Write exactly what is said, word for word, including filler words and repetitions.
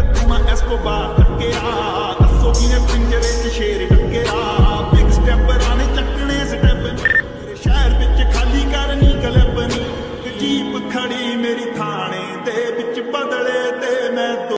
ਤੂੰ ਮੈਂ ਐਸਕੋਬਾਰ ਟੱਕਿਆ ਦੱਸੋ ਕਿਨੇ ਪਿੰਜਰੇ 'ਚ ਸ਼ੇਰ ਟੱਕਿਆ ਬਿਗ ਸਟੈਪਰਾਂ ਨੇ ਚੱਕਣੇ ਸਟੈਪ ਮੇਰੇ ਸ਼ਹਿਰ ਵਿੱਚ ਖਾਲੀ ਕਰਨੀ ਕਲੈਪ ਨੀ ਜੀਪ ਖੜੀ ਮੇਰੀ ਥਾਣੇ ਦੇ ਵਿੱਚ ਬਦਲੇ ਤੇ ਮੈਂ